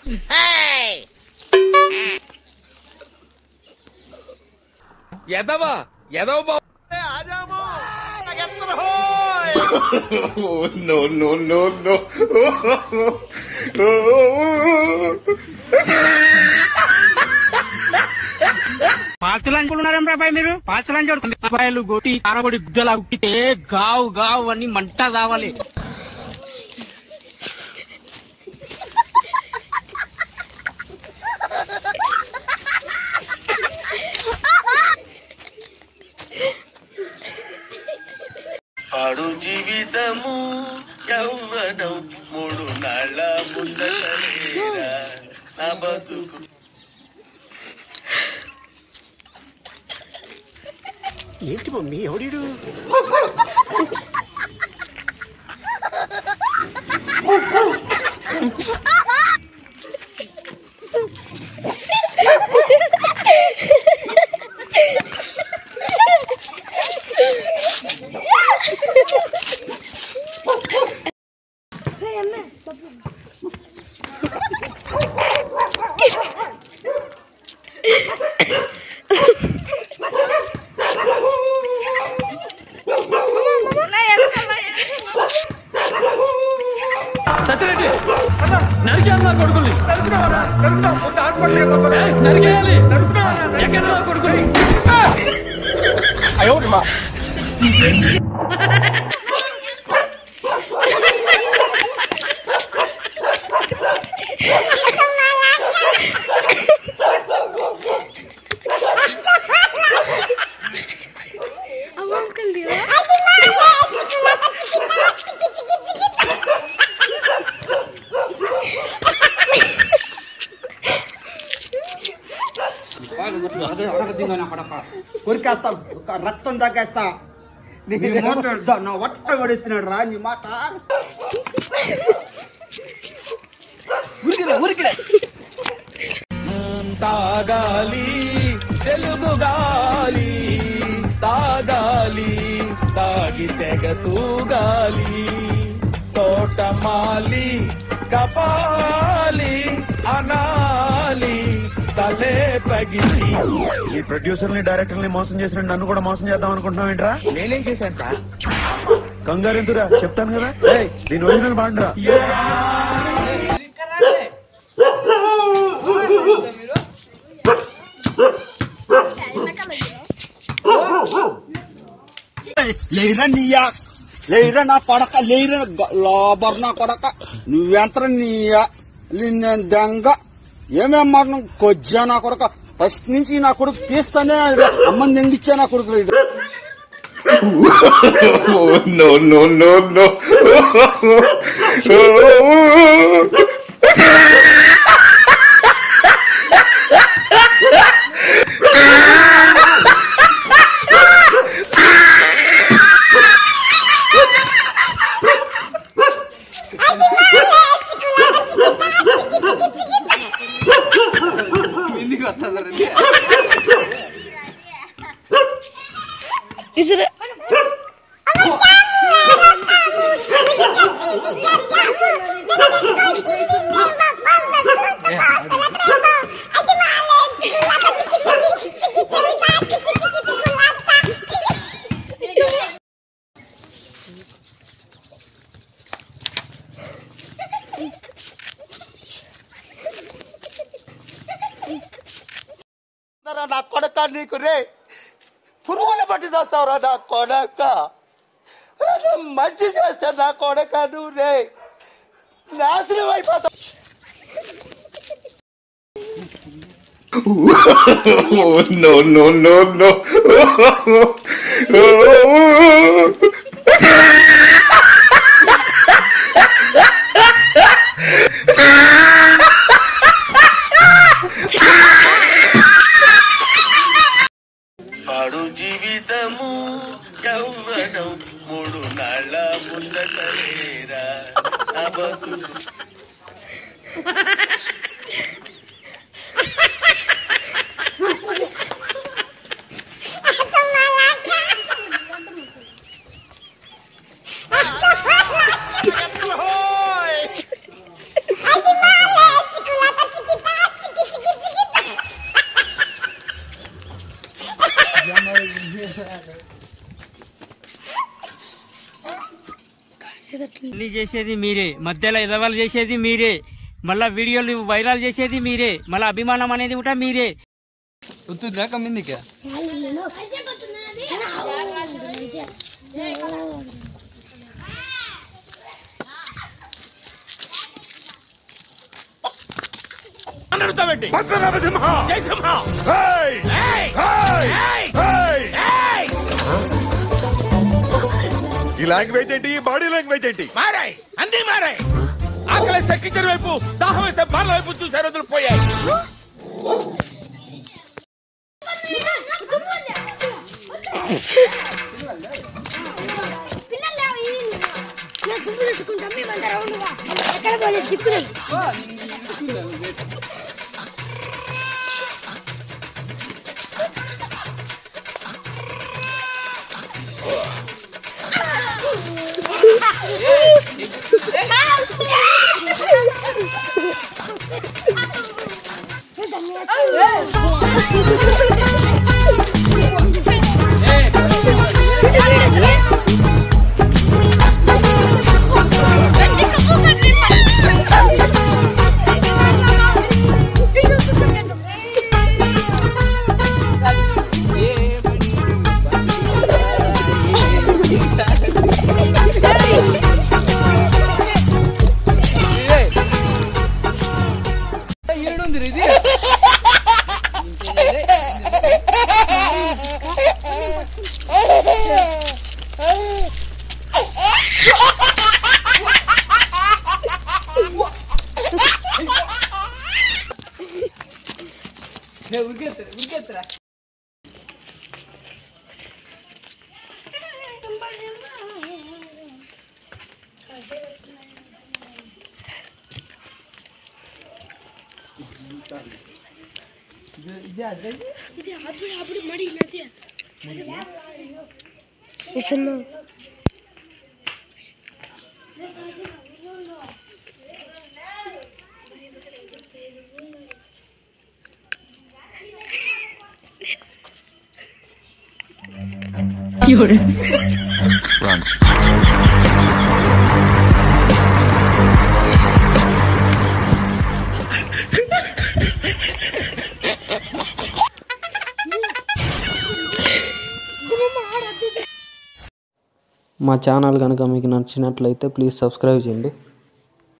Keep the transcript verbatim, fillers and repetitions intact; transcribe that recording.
ఎదవా ఎదవ no no no no పాల్తులు అనుకుంటున్నారేం రాబాయ్ మీరు? పాల్తులు అని చూడండి అబ్బాయిలు గొట్టి కారబడి గుద్దలా ఉట్టితే గావు గావు అని మంట కావాలి. ఆడు జీవితము యవ్వనం మూడు నాళ్ళ ముందటలేరా నా బతుకు. ఏంటి మమ్మీ ఎవడీడు? సత్యరెడ్డి నరికేయాలి కొడుకుని నరికేయాలి ఎక్కడ కొడుకుని అయ్యో మా కొరికేస్తా రక్తం తాగేస్తా. నా వట్ట పడిస్తున్నాడు రా నీ మాట. తాగాలి తెలుగు గాలి తాగాలి తాగి తెగ తూగాలి తోటమాలి కపాలి అనాలి తలే పగిలి. ఈ ప్రొడ్యూసర్ ని డైరెక్టర్ ని మోసం చేసిన నన్ను కూడా మోసం చేద్దాం అనుకుంటున్నావు ఏంట్రా? నేనేం చేశాను సార్? కంగారు ఎందురా చెప్తాను కదా. దీని ఒరిజినల్ బాండ్రా. లేరా నీయా లేరా నా కొడక లేరా లోబర్ నా కొడక నువ్వెంత నీయా నిన్న దెంగ ఏమేం మాట కొజ్జా నా కొడక. ఫస్ట్ నుంచి నా కొడుకు తీస్తానే అమ్మని దెంగిచ్చా నా కొడుకు. No no no no Is it? నా కొడక నీకు రే పురుగులు పట్టి చేస్తావురా నా కొడక. మంచి చేస్తా నా కొడక నువ్వు రే నాశనం అయిపోతావు. నో నో నో నో ఆడు జీవితము యవ్వనం మూడు నాళ్ళ ముందటలేరా నా బతుకు. అన్ని చేసేది మీరే, మధ్యలో ఎదవాళ్ళు చేసేది మీరే, మళ్ళా వీడియోలు వైరల్ చేసేది మీరే, మళ్ళా అభిమానం అనేది కూడా మీరే. ఈ లాంగ్వేజ్ ఏంటి, ఈ బాడీ లాంగ్వేజ్ ఏంటి? మారాయి, అన్ని మారాయి. ఆకలిస్తే కిచెన్ వైపు, దాహం వేస్తే బాల వైపు చూసే రోజులు పోయాయి. మా ఛానల్ కనుక మీకు నచ్చినట్లయితే ప్లీజ్ సబ్స్క్రైబ్ చేయండి.